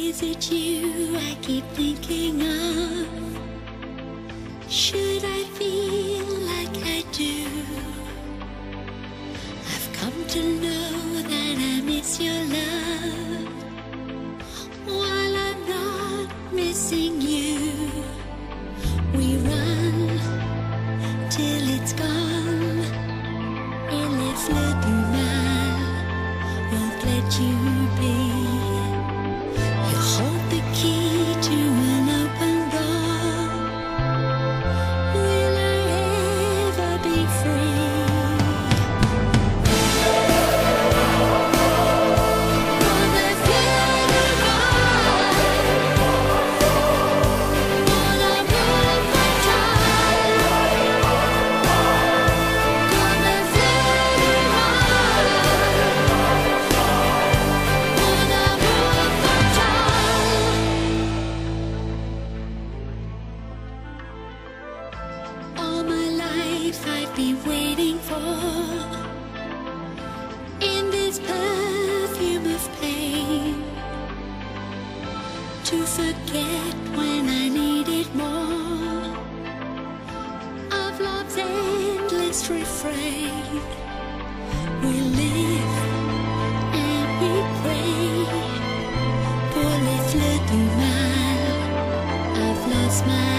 Is it you I keep thinking of? Should I feel like I do? I've come to know that I miss your love, while I'm not missing you. We run till it's gone, et laisse le du mal, won't let you be. You hold the key to an open door. Will I ever be free? On a funeral, on a beautiful child. On a funeral, on a beautiful child. All my life I've been waiting for, in this perfume of pain, to forget when I needed more of love's endless refrain. We live and we pray pour les fleurs du mal. I've lost my